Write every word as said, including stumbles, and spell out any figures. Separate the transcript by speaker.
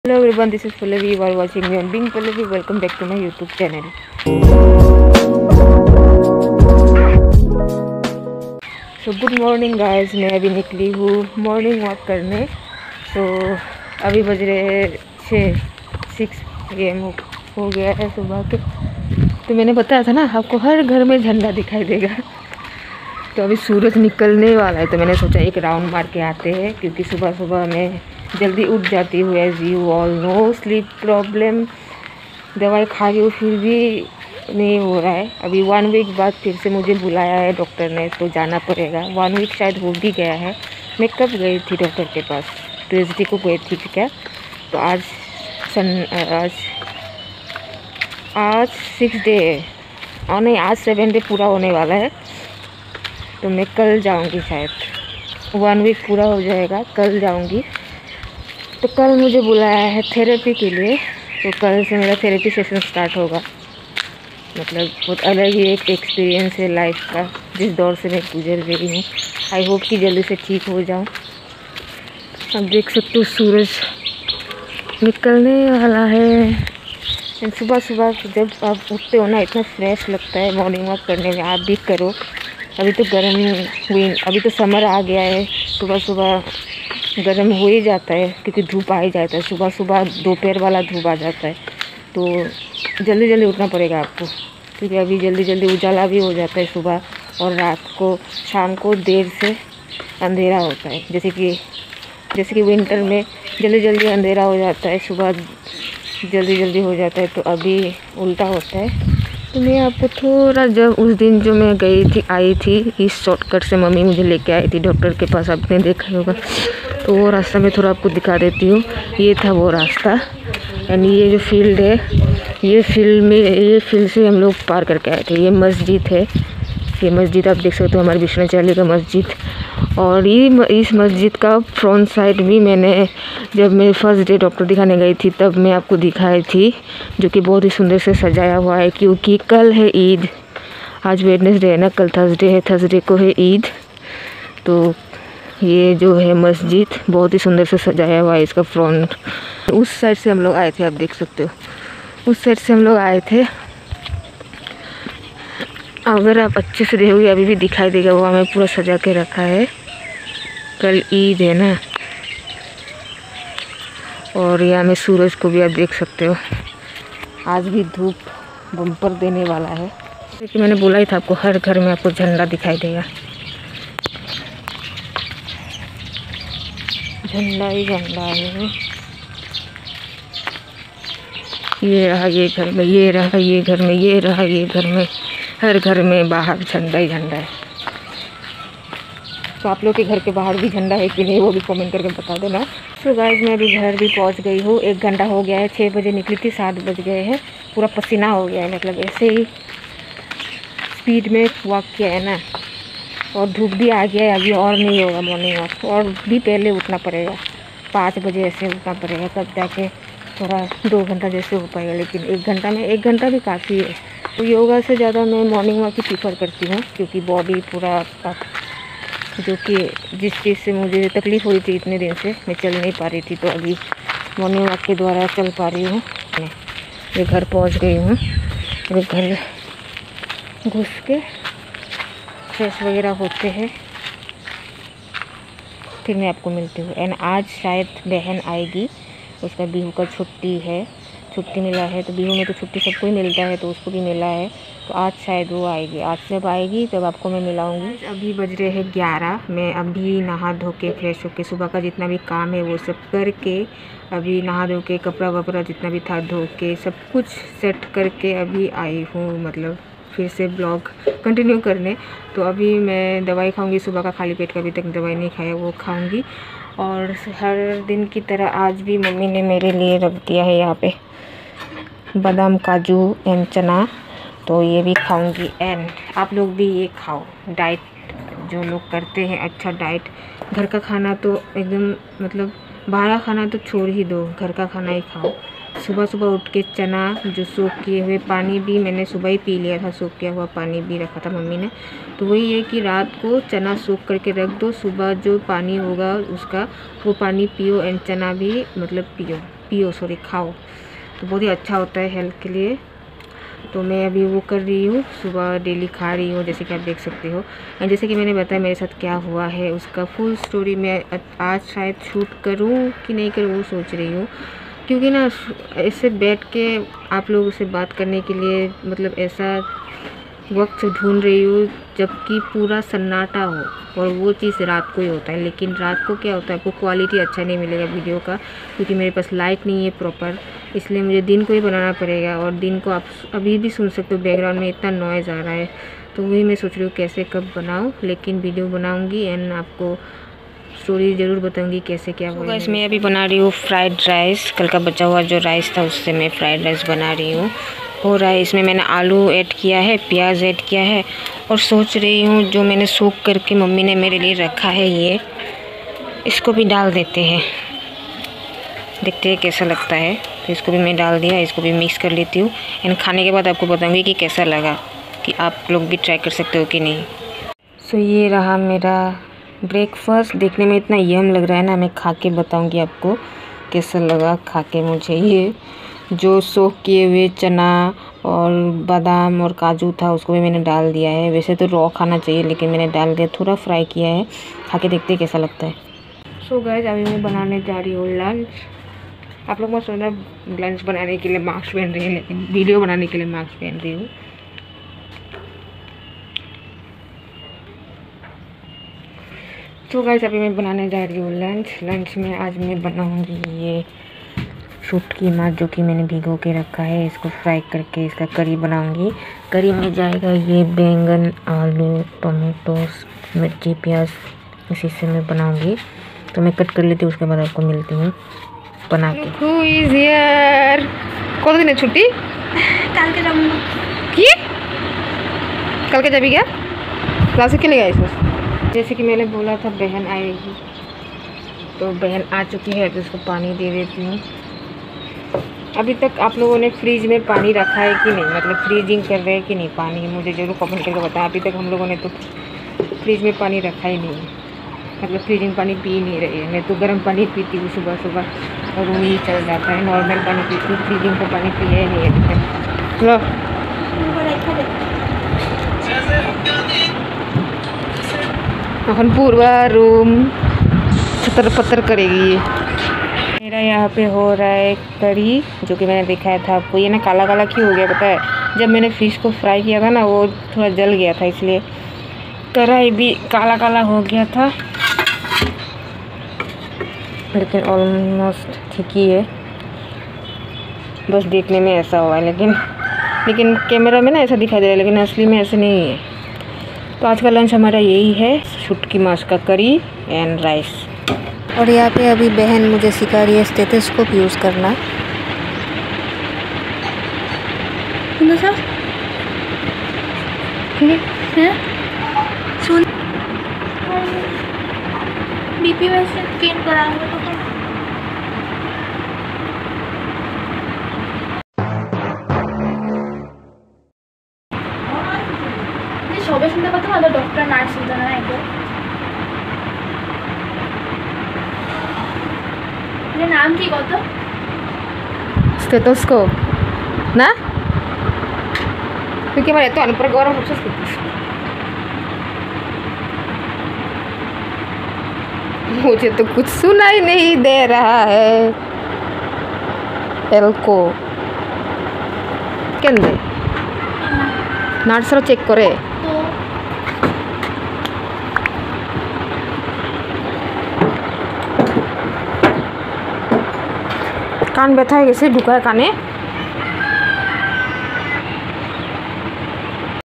Speaker 1: Hello everyone, this is Pallavi. You are watching me on Being Pallavi. Welcome back to my YouTube channel. So good morning guys. मैं अभी निकली हूँ morning walk करने. तो अभी बज रहे हैं छः सिक्स ए एम हो गया है सुबह के. तो मैंने बताया था ना आपको हर घर में झंडा दिखाई देगा. तो अभी सूरज निकलने वाला है तो मैंने सोचा एक राउंड मार के आते हैं, क्योंकि सुबह सुबह मैं जल्दी उठ जाती हूँ. As you all know, sleep problem. दवाई खा रही हूँ फिर भी नहीं हो रहा है. अभी वन वीक बाद फिर से मुझे बुलाया है डॉक्टर ने, तो जाना पड़ेगा. वन वीक शायद हो भी गया है. मैं कब गई थी डॉक्टर के पास? ट्यूसडे को गई थी क्या? तो आज सन आज आज सिक्स डे है और नहीं, आज सेवन डे पूरा होने वाला है. तो मैं कल जाऊंगी, शायद वन वीक पूरा हो जाएगा, कल जाऊंगी. तो कल मुझे बुलाया है थेरेपी के लिए. तो कल से मेरा थेरेपी सेशन स्टार्ट होगा. मतलब बहुत अलग ही एक एक्सपीरियंस है लाइफ का, जिस दौर से मैं गुजर रही हूँ. आई होप कि जल्दी से ठीक हो जाऊँ. अब देख सकते हो सूरज निकलने वाला है. सुबह सुबह जब आप उठते हो ना, इतना फ्रेश लगता है मॉर्निंग वॉक करने में. आप भी करो. अभी तो गर्म हुई, अभी तो समर आ गया है. सुबह सुबह गर्म हो ही जाता है क्योंकि धूप आ ही जाता है. सुबह सुबह दोपहर वाला धूप आ जाता है. तो जल्दी जल्दी उठना पड़ेगा आपको, क्योंकि अभी जल्दी जल्दी उजाला भी हो जाता है सुबह. और रात को शाम को देर से अंधेरा होता है. जैसे कि जैसे कि विंटर में जल्दी जल्दी अंधेरा हो जाता है, सुबह जल्दी जल्दी हो जाता है. तो अभी उल्टा होता है. तो मैं आपको थोड़ा, जब उस दिन जो मैं गई थी आई थी इस शॉर्टकट से, मम्मी मुझे लेके आई थी डॉक्टर के पास, आपने देखा होगा. तो वो रास्ता मैं थोड़ा आपको दिखा देती हूँ. ये था वो रास्ता. एंड ये जो फील्ड है, ये फील्ड में ये फील्ड से हम लोग पार करके आए थे. ये मस्जिद है. ये मस्जिद आप देख सकते हो, हमारे विष्णुचार्य का मस्जिद. और ये इस मस्जिद का फ्रंट साइड भी मैंने, जब मैं फर्स्ट डे डॉक्टर दिखाने गई थी तब मैं आपको दिखाई थी, जो कि बहुत ही सुंदर से सजाया हुआ है. क्योंकि कल है ईद. आज वेडनेसडे है ना, कल थर्सडे है. थर्सडे को है ईद. तो ये जो है मस्जिद बहुत ही सुंदर से सजाया हुआ है. इसका फ्रंट उस साइड से हम लोग आए थे, आप देख सकते हो. उस साइड से हम लोग आए थे. अगर आप अच्छे से देखोगे अभी भी दिखाई देगा, वो हमें पूरा सजा के रखा है. कल ईद है ना. और यहाँ में सूरज को भी आप देख सकते हो. आज भी धूप बम्पर देने वाला है. जैसे मैंने बोला ही था आपको, हर घर में आपको झंडा दिखाई देगा. झंडा ही झंडा है. ये रहा ये घर में, ये रहा ये घर में, ये रहा ये घर में. हर घर में बाहर झंडा ही झंडा है. तो आप लोग के घर के बाहर भी झंडा है कि नहीं, वो भी कमेंट करके बता देना. सो गाइस, मैं अभी घर भी पहुंच गई हूँ. एक घंटा हो गया है. छः बजे निकली थी, सात बज गए हैं. पूरा पसीना हो गया है. मतलब ऐसे ही स्पीड में वॉक किया है ना. और धूप भी आ गया है. अभी और नहीं होगा मॉर्निंग वॉक, और भी पहले उठना पड़ेगा. पाँच बजे ऐसे उठना पड़ेगा, तब जाके थोड़ा दो घंटा जैसे हो पाएगा. लेकिन एक घंटा में एक घंटा भी काफ़ी है. तो योगा से ज़्यादा मैं मॉर्निंग वॉक ही प्रीफर करती हूँ, क्योंकि बॉडी पूरा, जो कि जिस चीज़ से मुझे तकलीफ़ हो रही थी इतने दिन से, मैं चल नहीं पा रही थी, तो अभी मॉर्निंग वॉक के द्वारा चल पा रही हूँ. मैं घर पहुँच गई हूँ. अभी घर घुस के फ्रेश वगैरह होते हैं, फिर मैं आपको मिलती हूँ. एंड आज शायद बहन आएगी, उसका बिहू का छुट्टी है, छुट्टी मिला है. तो बिहू में तो छुट्टी सबको ही मिलता है, तो उसको भी मिला है. तो आज शायद वो आएगी. आज जब आएगी तब आपको मैं मिलाऊंगी. अभी बज रहे हैं ग्यारह. मैं अभी नहा धो के फ्रेश होके, सुबह का जितना भी काम है वो सब करके, अभी नहा धो के कपड़ा वपड़ा जितना भी था धो के, सब कुछ सेट करके अभी आई हूँ. मतलब फिर से ब्लॉग कंटिन्यू करने. तो अभी मैं दवाई खाऊंगी सुबह का. खाली पेट का अभी तक दवाई नहीं खाया, वो खाऊंगी. और हर दिन की तरह आज भी मम्मी ने मेरे लिए रख दिया है यहाँ पे बादाम, काजू एंड चना. तो ये भी खाऊंगी. एंड आप लोग भी ये खाओ. डाइट जो लोग करते हैं, अच्छा डाइट. घर का खाना तो एकदम, मतलब बाहर खाना तो छोड़ ही दो, घर का खाना ही खाओ. सुबह सुबह उठ के चना जो सोख किए हुए, पानी भी मैंने सुबह ही पी लिया था. सोख किया हुआ पानी भी रखा था मम्मी ने. तो वही है कि रात को चना सोख करके रख दो, सुबह जो पानी होगा उसका वो पानी पियो. एंड चना भी मतलब पियो. पियो सॉरी खाओ, तो बहुत ही अच्छा होता है हेल्थ के लिए। तो मैं अभी वो कर रही हूँ, सुबह डेली खा रही हूँ, जैसे कि आप देख सकते हो। एंड जैसे कि मैंने बताया मेरे साथ क्या हुआ है, उसका फुल स्टोरी मैं आज शायद शूट करूँ कि नहीं करूँ वो सोच रही हूँ, क्योंकि ना ऐसे बैठ के आप लोगों से बात करने के लिए मतलब ऐसा वक्त ढूंढ रही हूँ जबकि पूरा सन्नाटा हो, और वो चीज़ रात को ही होता है। लेकिन रात को क्या होता है, आपको क्वालिटी अच्छा नहीं मिलेगा वीडियो का, क्योंकि मेरे पास लाइट नहीं है प्रॉपर, इसलिए मुझे दिन को ही बनाना पड़ेगा। और दिन को आप अभी भी सुन सकते हो बैकग्राउंड में इतना नॉइज़ आ रहा है, तो वही मैं सोच रही हूँ कैसे कब बनाऊँ, लेकिन वीडियो बनाऊँगी एंड आपको स्टोरी ज़रूर बताऊँगी कैसे क्या होगा। इसमें अभी बना रही हूँ फ्राइड राइस, कल का बचा हुआ जो राइस था उससे मैं फ्राइड राइस बना रही हूँ। हो रहा है, इसमें मैंने आलू ऐड किया है, प्याज ऐड किया है, और सोच रही हूँ जो मैंने सोक करके मम्मी ने मेरे लिए रखा है ये, इसको भी डाल देते हैं, देखते हैं कैसा लगता है। तो इसको भी मैं डाल दिया, इसको भी मिक्स कर लेती हूँ एंड खाने के बाद आपको बताऊँगी कि कैसा लगा, कि आप लोग भी ट्राई कर सकते हो कि नहीं। सो so, ये रहा मेरा ब्रेकफास्ट, देखने में इतना यम लग रहा है ना, मैं खा के बताऊँगी आपको कैसा लगा खा के मुझे। ये जो सोक किए हुए चना और बादाम और काजू था उसको भी मैंने डाल दिया है, वैसे तो रॉ खाना चाहिए लेकिन मैंने डाल दिया, थोड़ा फ्राई किया है, खा के देखते हैं कैसा लगता है। सो so गाइस, अभी मैं बनाने जा रही हूँ लंच। आप लोग मत सोचना लंच बनाने के लिए मास्क पहन रही है, लेकिन वीडियो बनाने के लिए मास्क पहन रही हूँ। तो गाइस, अभी मैं बनाने जा रही हूँ लंच। लंच में आज मैं बनाऊँगी ये शुटकी माछ जो कि मैंने भिगो के रखा है, इसको फ्राई करके इसका करी बनाऊंगी। करी में जाएगा ये बैंगन, आलू, टमाटो, मिर्ची, प्याज, इसी से मैं बनाऊंगी। तो मैं कट कर लेती हूँ, उसके बाद आपको मिलती हूँ बना के। Who is here? कौन दिन है छुट्टी?
Speaker 2: कल के जाऊँगा।
Speaker 1: कि कल के जाबी क्या क्लास के लिए इसमें? जैसे कि मैंने बोला था बहन आएगी, तो बहन आ चुकी है, तो उसको पानी दे देती हूँ। अभी तक आप लोगों ने फ्रिज में पानी रखा है कि नहीं, मतलब फ्रीजिंग कर रहे हैं कि नहीं पानी, मुझे ज़रूर कमेंट करके बताएं। अभी तक हम लोगों ने तो फ्रिज में पानी रखा ही नहीं है, मतलब फ्रीजिंग पानी पी नहीं रही है। मैं तो गर्म पानी पीती हूँ सुबह सुबह और वही चल जाता है, नॉर्मल पानी पीती हूँ, फ्रीजिंग का पानी पिया ही नहीं है अभी तक। लो এখন पूरा रूम छतर पत्तर करेगी। मेरा यहाँ पे हो रहा है करी, जो कि मैंने दिखाया था आपको। ये ना काला काला क्यों हो गया पता है, जब मैंने फ़िश को फ्राई किया था ना वो थोड़ा जल गया था, इसलिए कढ़ाई भी काला काला हो गया था, लेकिन ऑलमोस्ट ठीक ही है, बस देखने में ऐसा हुआ है। लेकिन लेकिन कैमरा में ना ऐसा दिखाई दे रहा है, लेकिन असली में ऐसे नहीं है। तो आज का लंच हमारा यही है, शुटकी माछ का करी एंड राइस। और यहाँ पे अभी बहन मुझे सिखा रही है स्टेथोस्कोप यूज़ करना।
Speaker 2: सुन बीपी वैसे चेक कराऊंगा तो সবে শুনতে পাচ্ছ না, ডক্টর নার্স না একে নাম কি কত
Speaker 1: स्टेथोस्कोप ना, क्योंकि हमारे तो अनपर गौरव हो सकती मुझे तो कुछ सुनाई नहीं दे रहा है। एल्को केंदे नार्सरा चेक करे कान ব্যথা হয়ে গেছে, ঢুকায় কানে।